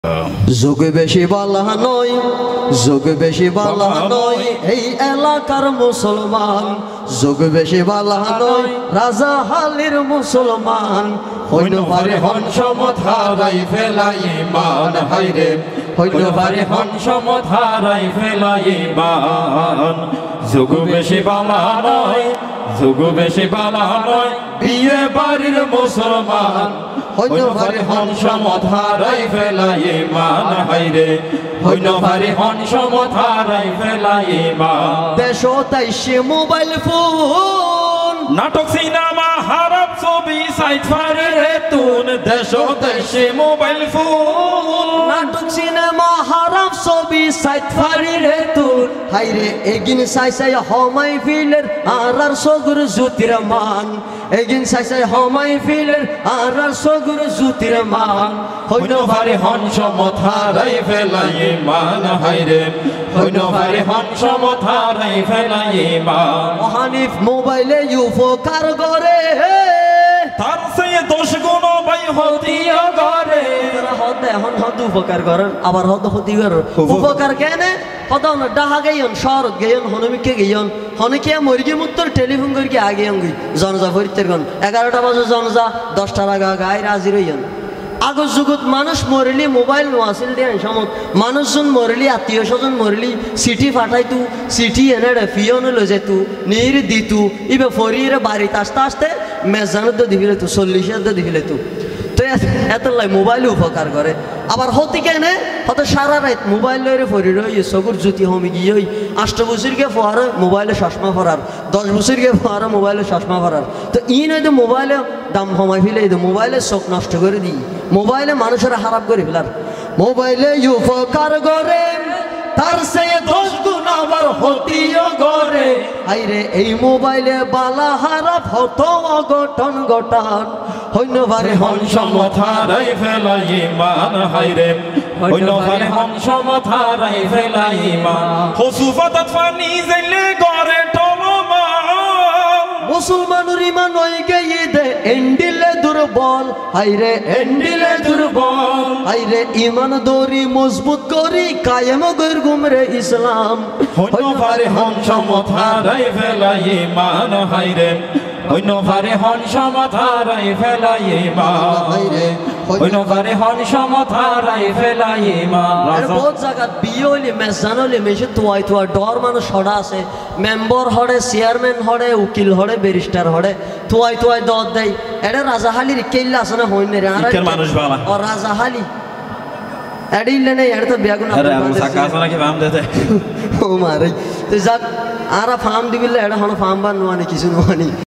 যোগ বেশি বালা নয়, যোগ বেশি বালা নয় এই এলাকার মুসলমান, যোগ বেশি বালা নয় রাজা হালির মুসলমান। হইল পারে হংস মথারাই ফেলাই মান, হাইরে হইল পারে হংস মথারাই ফেলাই মান। যোগ বেশি বালা নয়, যোগ বেশি বালা নয় বিয়ে বাড়ির মুসলমান। হইল পারে হংস মথারাই ফেলাই মান, হাইরে হইল পারে হংস মথারাই ফেলাই মান। দেশ তাইশে মোবাইল ফোন, নাটক সিনেমা হারাপ ছবি সাইট ফারে রে তুন। দেশ দেশে মোবাইল ফোন, নাটক সিনেমা হারাপ ছবি সাইট ফারি রে তুন। হাইরে এগিন সাই সাই হমাই ফিলের আর সগুর জ্যোতির মান, এগিন সাই সাই হমাই ফিলের আর সগুর জ্যোতির মান। হইল পারে হংস মথারাই ফেলাই মান, হাইরে হইল পারে হংস মথারাই ফেলাই মান। মহানিফ মোবাইলে উপকার করে, তার সে দোষ গুণ ভাই হতিয়া করে। হদ এখন হদ উপকার করেন আবার হদ ক্ষতি করেন। উপকার কেন হদ ডাহা গেয়ন শহরত গেয়ন হনমিকে গেয়ন হনকে মরিগে মুত্তর টেলিফোন করি আগে অঙ্গি জনজা ফরিতের গন 11টা বাজে জনজা 10টার আগে গায়ে রাজি রইয়ন। আগর যুগত মানুষ মরিলি মোবাইল নোয়াছিল দিয়ে সমত মানুষজন মরিলি আত্মীয় স্বজন মরিলি চিঠি ফাটাইতু, চিঠি এনে ফিয়ন লই যেতু নির দিতু ইবে ফরিরে বাড়িতে আসতে আসতে মেজানত দিবিলে তু 40 দিবিলে তু। তো এত লাই মোবাইল উপকার করে। আবার হতে কেন হত সারা রাত মোবাইল লইরে ফরি রই চকুর জ্যোতি হমি গিয়ে 8 বছরকে ফোয়ারে মোবাইলে চশমা ফরার, 10 বছরকে ফোয়ারে মোবাইলে চশমা ফরার। তো ই নয় তো মোবাইলে দাম হমাই ফেলে মোবাইলে চোখ নষ্ট করে দিই, মোবাইলে মানুষের খারাপ করে ফেলার। মোবাইলে উপকার করে তার সে 10 গুণ আবার হতিও করে। আইরে এই মোবাইলে বালা হারাপ হতো অঘটন ঘটান। হইল পারে হংস মথারাই ফেলাই মান, হাইরে হইল পারে হংস মথারাই ফেলাই মান। হসুফাতাত ফানি যাইলে গরে টলমান। মুসলমানুর ইমান হই গিয়ে দে এন্ডিলে দুর্বল, হাইরে এন্ডিলে দুর্বল। হাইরে ইমান দরি মজবুত করি কায়েম গর গুমরে ইসলাম। হইল পারে হংস মথারাই ফেলাই মান, হাইরে হইল পারে হংস মথারাই ফেলাই মান, হাইরে হইল পারে হংস মথারাই ফেলাই মান। বহুত জায়গাত বিয়ে হইলে মেজান হইলে মেশে তোয়াই তোয়া ডর মানুষ হড়া আছে, মেম্বার হড়ে চেয়ারম্যান হড়ে উকিল হড়ে ব্যারিস্টার হড়ে তোয়াই তোয়াই দর দেয়। এটা রাজাহালির কেল্লা আছে না হইনে রে মানুষ বাবা ও রাজাহালি এডিলে নেই এটা তো বেগুন ও মারে তো যাক আরা ফার্ম দিবিলে এটা হন ফার্ম বা নোয়ানি কিছু নোয়ানি।